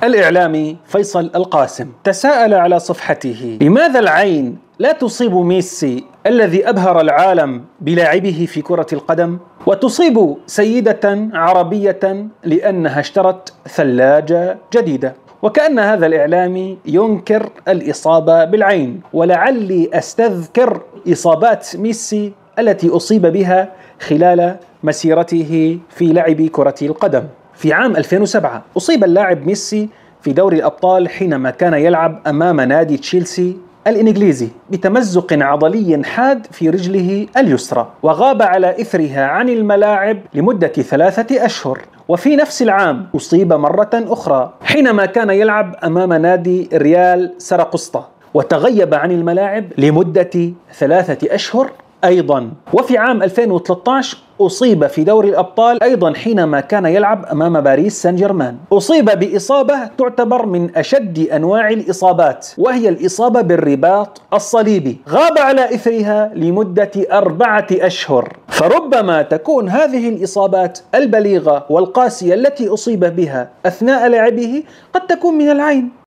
الإعلامي فيصل القاسم تساءل على صفحته: لماذا العين لا تصيب ميسي الذي أبهر العالم بلاعبه في كرة القدم، وتصيب سيدة عربية لأنها اشترت ثلاجة جديدة؟ وكأن هذا الإعلامي ينكر الإصابة بالعين، ولعلي أستذكر إصابات ميسي التي أصيب بها خلال مسيرته في لعب كرة القدم. في عام 2007 أصيب اللاعب ميسي في دوري الأبطال حينما كان يلعب أمام نادي تشيلسي الإنجليزي بتمزق عضلي حاد في رجله اليسرى، وغاب على إثرها عن الملاعب لمدة 3 أشهر. وفي نفس العام أصيب مرة أخرى حينما كان يلعب أمام نادي ريال سراقسطة، وتغيب عن الملاعب لمدة 3 أشهر أيضا. وفي عام 2013 أصيب في دوري الأبطال أيضا حينما كان يلعب أمام باريس سان جيرمان. أصيب بإصابة تعتبر من أشد أنواع الإصابات، وهي الإصابة بالرباط الصليبي، غاب على إثرها لمدة 4 أشهر. فربما تكون هذه الإصابات البليغة والقاسية التي أصيب بها أثناء لعبه قد تكون من العين.